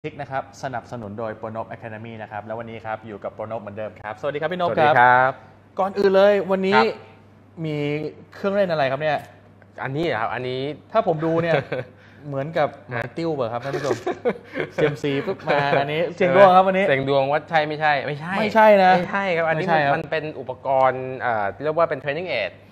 ทิกนะครับสนับสนุนโดย Pro Nopp Academy นะครับแล้ววันนี้ครับอยู่กับ Pro Nopp เหมือนเดิมครับสวัสดีครับพี่นพสวัสดีครับก่อนอื่นเลยวันนี้มีเครื่องเล่นอะไรครับเนี่ยอันนี้ครับอันนี้ถ้าผมดูเนี่ย เหมือนกับหมายติ้วเบอร์ครับท่านผู้ชม CMC ปุ๊บมาอันนี้เสียงดวงครับวันนี้เสียงดวงว่าใช่ไม่ใช่ไม่ใช่ไม่ใช่นะไม่ใช่ครับอันนี้มันเป็นอุปกรณ์เรียกว่าเป็น training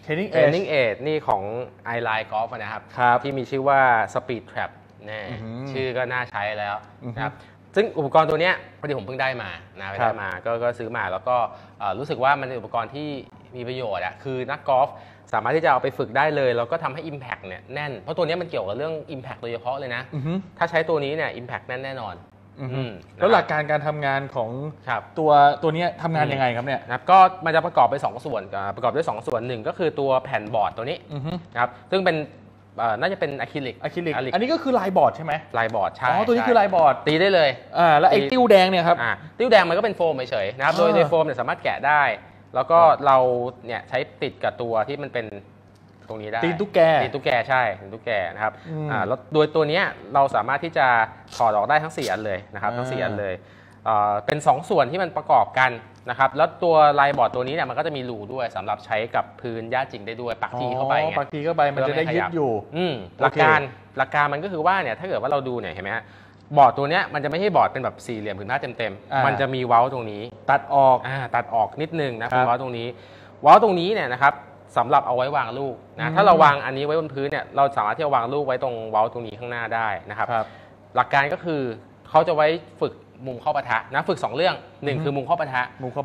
aid นี่ของ Eyeline Golf นะครับที่มีชื่อว่า Speed Trap นี่ชื่อก็น่าใช้แล้วนะครับซึ่งอุปกรณ์ตัวนี้พอดีผมเพิ่งได้มาก็ซื้อมาแล้วก็รู้สึกว่ามันเป็นอุปกรณ์ที่มีประโยชน์คือนักกอล์ฟสามารถที่จะเอาไปฝึกได้เลยแล้วก็ทำให้ Impact เนี่ยแน่นเพราะตัวนี้มันเกี่ยวกับเรื่อง Impact โดยเฉพาะเลยนะถ้าใช้ตัวนี้เนี่ย Impact แน่นอนแล้วหลักการทำงานของตัวนี้ทำงานยังไงครับเนี่ยก็มันจะประกอบไป2ส่วนประกอบด้วย2ส่วนหนึ่งก็คือตัวแผ่นบอร์ดตัวนี้ครับซึ่งเป็นน่าจะเป็นอะคริลิกอันนี้ก็คือลายบอร์ดใช่ไหมลายบอร์ดใช่ตัวนี้คือลายบอร์ดตีได้เลยแล้วไอ้ติ้วแดงเนี่ยครับติ้วแดงมันก็เป็นโฟมเฉยๆนะครับโดยในโฟมเนี่ยสามารถแกะได้แล้วก็เราเนี่ยใช้ติดกับตัวที่มันเป็นตรงนี้ได้ตีนตุ๊กแกใช่ตีนตุ๊กแกนะครับแล้วโดยตัวนี้เราสามารถที่จะถอดออกได้ทั้ง4อันเลยนะครับทั้ง4อันเลยเป็น2ส่วนที่มันประกอบกันนะครับแล้วตัวลายบอร์ดตัวนี้เนี่ยมันก็จะมีรูด้วยสำหรับใช้กับพื้นหญ้าจริงได้ด้วยปักทีเข้าไปปักทีเข้าไปมันจะได้ยึดอยู่หลักการมันก็คือว่าเนี่ยถ้าเกิดว่าเราดูเนี่ยเห็นไหมฮะบอร์ดตัวเนี้ยมันจะไม่ใช่บอร์ดเป็นแบบสี่เหลี่ยมผืนผ้าเต็มมันจะมีเว้าตรงนี้ตัดออกนิดนึงนะเป็นเว้าตรงนี้เว้าตรงนี้เนี่ยนะครับสำหรับเอาไว้วางลูกนะถ้าเราวางอันนี้ไว้บนพื้นเนี่ยเราสามารถที่จะวางลูกไว้ตรงเว้าตรงนี้ข้างหน้าได้นะครับหลักการก็คือเขาจะไว้ฝึกมุมเข้าปะทะนะฝึก2เรื่อง1คือมุมเข้าปะทะ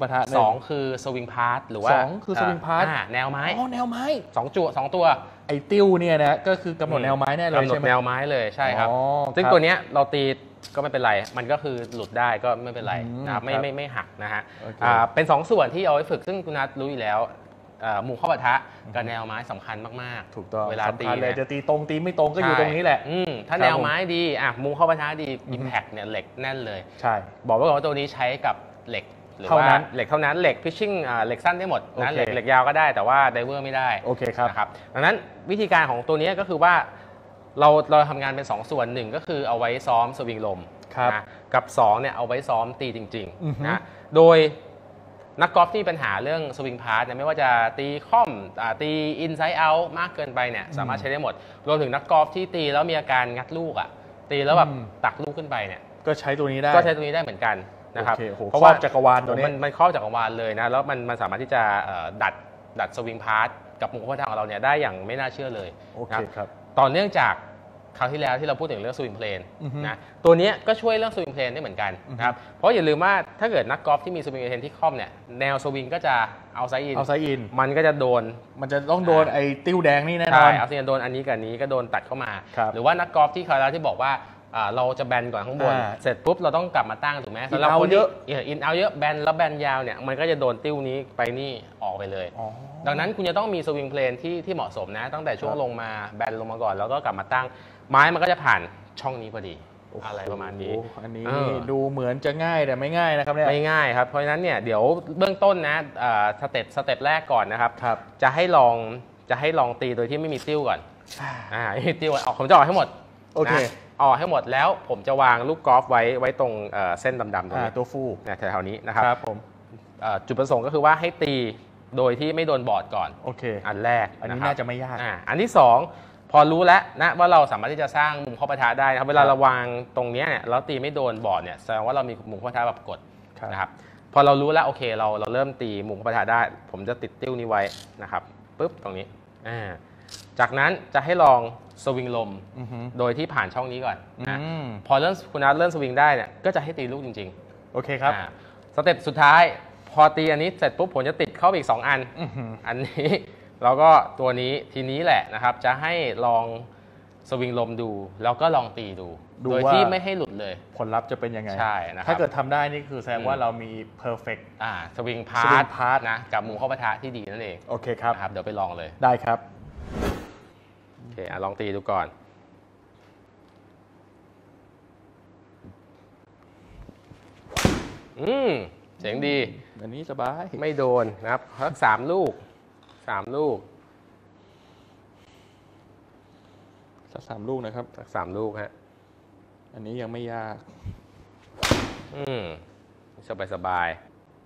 2คือสวิงพาร์ทหรือว่า 2คือสวิงพาร์ทแนวไม้แนวไม้ 2ตัวไอ้ติ้วเนี่ยนะก็คือกำหนดแนวไม้แน่เลยใช่ไหมกำหนดแนวไม้เลยใช่ครับซึ่งตัวเนี้ยเราตีก็ไม่เป็นไรมันก็คือหลุดได้ก็ไม่เป็นไรนะครับไม่หักนะฮะเป็น2ส่วนที่เอาไว้ฝึกซึ่งคุณนัทรู้อยู่แล้วมุมเข้าปะทะกับแนวไม้สำคัญมากๆถูกต้องเวลาตีเลยจะตีตรงตีไม่ตรงก็อยู่ตรงนี้แหละถ้าแนวไม้ดีมุมเข้าปะทะดี Impact เนี่ยเหล็กแน่นเลยใช่บอกไว้ก่อนว่าตัวนี้ใช้กับเหล็กหรือว่าเหล็กเท่านั้นเหล็กพิชชิ่งเหล็กสั้นได้หมดนะเหล็กยาวก็ได้แต่ว่าไดเวอร์ไม่ได้โอเคครับนะครับดังนั้นวิธีการของตัวนี้ก็คือว่าเราทำงานเป็น2ส่วน1ก็คือเอาไว้ซ้อมสวิงลมนะกับ2เนี่ยเอาไว้ซ้อมตีจริงๆนะโดยนักกอล์ฟที่มีปัญหาเรื่องสวิงพาร์ทเนี่ยไม่ว่าจะตีค่อมตีอินไซด์เอาท์มากเกินไปเนี่ยสามารถใช้ได้หมดรวมถึงนักกอล์ฟที่ตีแล้วมีอาการงัดลูกตีแล้วแบบตักลูกขึ้นไปเนี่ยก็ใช้ตัวนี้ได้เหมือนกันนะครับเพราะว่าจักรวาลตัวนี้มันครอบจักรวาลเลยนะแล้วมันสามารถที่จะดัดสวิงพาร์ทกับมุมเข้าทางของเราเนี่ยได้อย่างไม่น่าเชื่อเลยครับต่อเนื่องจากคราวที่แล้วที่เราพูดถึงเรื่องสวิงเพลนนะตัวนี้ก็ช่วยเรื่องสวิงเพลนได้เหมือนกันนะครับเพราะอย่าลืมว่าถ้าเกิดนักกอล์ฟที่มีสวิงเพลนที่คล่อมเนี่ยแนวสวิงก็จะเอาไซด์อินมันก็จะต้องโดนไอ้ติ้วแดงนี่แน่นอนใช่เอาโดนอันนี้กับนี้ก็โดนตัดเข้ามาหรือว่านักกอล์ฟที่คราวที่บอกว่าเราจะแบนก่อนข้างบนเสร็จปุ๊บเราต้องกลับมาตั้งถูกไหมสำหรับคนที่อินเอาเยอะแบนแล้วแบนยาวเนี่ยมันก็จะโดนติ้วนี้ไปนี่ออกไปเลยดังนั้นคุณจะต้องมีสวิงเพลนที่เหมาะสมนะตั้งแต่ช่วงลงมาแบนลงมาก่อนแล้วก็กลับมาตั้งไม้มันก็จะผ่านช่องนี้พอดีอะไรประมาณนี้อันนี้ดูเหมือนจะง่ายแต่ไม่ง่ายนะครับเนี่ยไม่ง่ายครับเพราะฉะนั้นเนี่ยเดี๋ยวเบื้องต้นนะสเต็ปแรกก่อนนะครับจะให้ลองตีโดยที่ไม่มีติ้วก่อนไม่มีติ้วออกผมจะออกให้หมดโอเคออกให้หมดแล้วผมจะวางลูกกอล์ฟไว้ตรงเส้นดำๆตรงนี้ตัวฟูแถวๆนี้นะครับผมจุดประสงค์ก็คือว่าให้ตีโดยที่ไม่โดนบอร์ดก่อนโอเคอันแรกอันนี้น่าจะไม่ยากอันที่2พอรู้แล้วนะว่าเราสามารถที่จะสร้างมุมเข้าปะทะได้นะครับเวลาเราวางตรงนี้เนี่ยแล้วตีไม่โดนบอร์ดเนี่ยแสดงว่าเรามีมุมเข้าปะทะแบบกดนะครับพอเรารู้แล้วโอเคเราเริ่มตีมุมเข้าปะทะได้ผมจะติดติ้วนี้ไว้นะครับปุ๊บตรงนี้จากนั้นจะให้ลองสวิงลมโดยที่ผ่านช่องนี้ก่อนพอคุณนัทเริ่มสวิงได้เนี่ยก็จะให้ตีลูกจริงๆโอเคครับสเต็ปสุดท้ายพอตีอันนี้เสร็จปุ๊บผมจะติดเข้าอีก2อันอันนี้แล้วก็ตัวนี้ทีนี้แหละนะครับจะให้ลองสวิงลมดูแล้วก็ลองตีดูโดยที่ไม่ให้หลุดเลยผลลัพธ์จะเป็นยังไงใช่นะครับถ้าเกิดทำได้นี่คือแสดงว่าเรามี perfect สวิงพาร์ทนะกับมุมเข้าปะทะที่ดีนั่นเองโอเคครับเดี๋ยวไปลองเลยได้ครับโอเคลองตีดูก่อนเสียงดีอันนี้สบายไม่โดนนะครับสัก3 ลูกสัก3 ลูกนะครับสัก3 ลูกฮะอันนี้ยังไม่ยากสบาย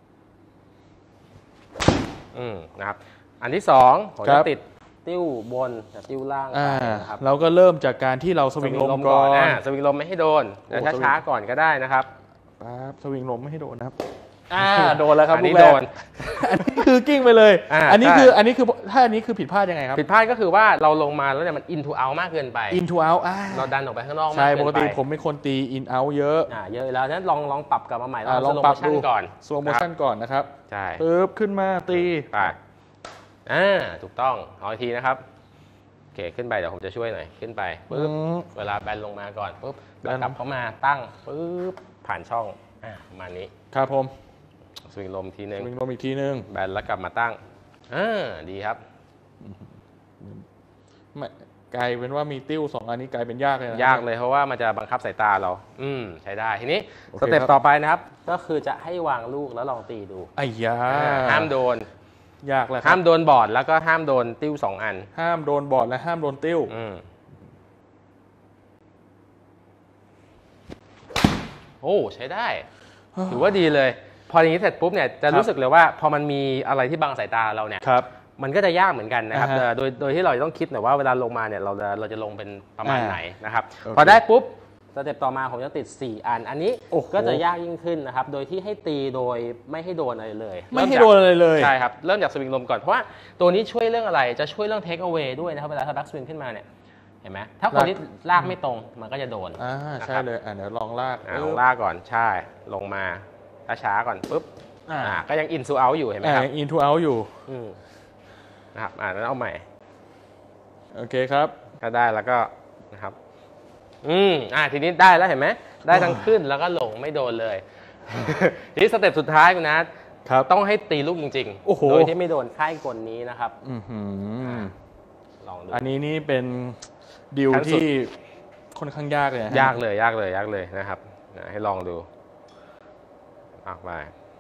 นะครับอันที่2ผมจะติดติ้วบนกับติ้วล่างไปนะครับเราก็เริ่มจากการที่เราสวิงลมก่อนสวิงลมไม่ให้โดนช้าๆก่อนก็ได้นะครับปั๊บสวิงลมไม่ให้โดนนะครับโดนแล้วครับลูกแรกอันนี้คือกิ้งไปเลย อันนี้คือถ้าอันนี้คือผิดพลาดยังไงครับผิดพลาดก็คือว่าเราลงมาแล้วเนี่ยมัน in to out มากเกินไป in to out เราดันออกไปข้างนอกมากใช่เกินไปปกติผมเป็นคนตี in out เยอะเยอะแล้วนั้นลองปรับกลับมาใหม่ลองปรับดูก่อน slow motion ก่อนนะครับใช่ปึ๊บขึ้นมาตีถูกต้องเอาอีกทีนะครับโอเคขึ้นไปเดี๋ยวผมจะช่วยหน่อยขึ้นไปปึ๊บเวลาแบนลงมาก่อนปึ๊บกลับเข้ามาตั้งปึ๊บผ่านช่องประมาณนี้ครับผมสวิงลมทีนึงสวิงลมอีกทีนึงแบนแล้วกลับมาตั้งดีครับกลายเป็นว่ามีติ้ว2อันนี้กลายเป็นยากเลยยากเลยเพราะว่ามันจะบังคับสายตาเราใช้ได้ทีนี้สเต็ปต่อไปนะครับก็คือจะให้วางลูกแล้วลองตีดูห้ามโดนยากเลยห้ามโดนบอร์ดแล้วก็ห้ามโดนติ้ว2อันห้ามโดนบอร์ดและห้ามโดนติ้วโอ้ใช้ได้ถือว่าดีเลยพออย่างนี้เสร็จปุ๊บเนี่ยจะรู้สึกเลยว่าพอมันมีอะไรที่บังสายตาเราเนี่ยมันก็จะยากเหมือนกันนะครับโดยที่เราต้องคิดหน่อยว่าเวลาลงมาเนี่ยเราจะลงเป็นประมาณไหนนะครับพอได้ปุ๊บสเต็ปต่อมาผมจะติด4อันอันนี้ก็จะยากยิ่งขึ้นนะครับโดยที่ให้ตีโดยไม่ให้โดนอะไรเลยไม่ให้โดนอะไรเลยใช่ครับเริ่มจากสวิงลมก่อนเพราะว่าตัวนี้ช่วยเรื่องอะไรจะช่วยเรื่อง take away ด้วยนะครับเวลาถ้าแบ็กสวิงขึ้นมาเนี่ยเห็นไหมถ้าคนที่ลากไม่ตรงมันก็จะโดนใช่เลยเดี๋ยวลองลากก่อนใช่ลงมาช้าๆก่อนปุ๊บก็ยัง in to out อยู่เห็นไหมครับยัง in to out อยู่นะครับนั้นเอาใหม่โอเคครับถ้าได้แล้วก็นะครับทีนี้ได้แล้วเห็นไหมได้ทั้งขึ้นแล้วก็ลงไม่โดนเลยทีนี้สเต็ปสุดท้ายคุณนัทต้องให้ตีลูกจริงๆโดยที่ไม่โดนค่ายกลนี้นะครับลองดูอันนี้นี่เป็นดิวที่ค่อนข้างยากเลยยากเลยนะครับให้ลองดูไป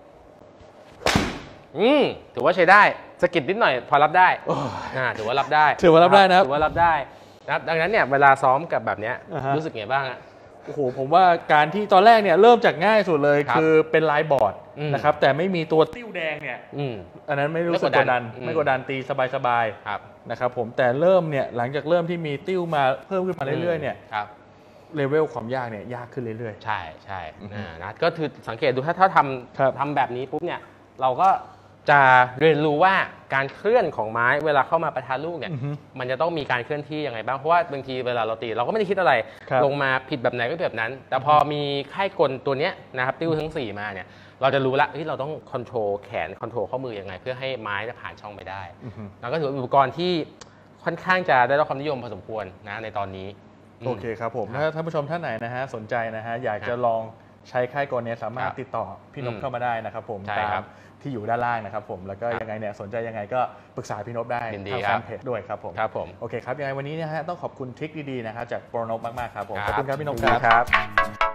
ถือว่าใช้ได้สกิดนิดหน่อยพอรับได้ถือว่ารับได้นะครับถือว่ารับได้นะครับดังนั้นเนี่ยเวลาซ้อมกับแบบนี้รู้สึกไงบ้างโอ้โหผมว่าการที่ตอนแรกเนี่ยเริ่มจากง่ายสุดเลยคือเป็นลายบอร์ดนะครับแต่ไม่มีตัวติ้วแดงเนี่ยอันนั้นไม่รู้สึกกดดันไม่กดดันตีสบายๆนะครับผมแต่เริ่มเนี่ยหลังจากเริ่มที่มีติ้วมาเพิ่มขึ้นมาเรื่อยๆเนี่ยเลเวลความยากเนี่ยยากขึ้นเรื่อยๆใช่นะก็คือสังเกตดูถ้าทำแบบนี้ปุ๊บเนี่ยเราก็จะเรียนรู้ว่าการเคลื่อนของไม้เวลาเข้ามาประทะลูกเนี่ยมันจะต้องมีการเคลื่อนที่ยังไงบ้างเพราะว่าบางทีเวลาเราตีเราก็ไม่ได้คิดอะไรลงมาผิดแบบไหนก็แบบนั้นแต่พอมีค่ายกลตัวนี้นะครับติ้วทั้ง4มาเนี่ยเราจะรู้ละที่เราต้องคอนโทรลแขนคอนโทรลข้อมือยังไงเพื่อให้ไม้จะผ่านช่องไปได้แล้วก็ถืออุปกรณ์ที่ค่อนข้างจะได้รับความนิยมพอสมควรนะในตอนนี้โอเคครับผมถ้าท่านผู้ชมท่านไหนนะฮะสนใจนะฮะอยากจะลองใช้ค่ายกลเนี่ยสามารถติดต่อพี่นพเข้ามาได้นะครับผมตามที่อยู่ด้านล่างนะครับผมแล้วก็ยังไงเนี่ยสนใจยังไงก็ปรึกษาพี่นพได้ทางแฟนเพจด้วยครับผมโอเคครับยังไงวันนี้นะฮะต้องขอบคุณทริคดีๆนะครับจากโปรนพมากๆครับผมขอบคุณครับพี่นพครับ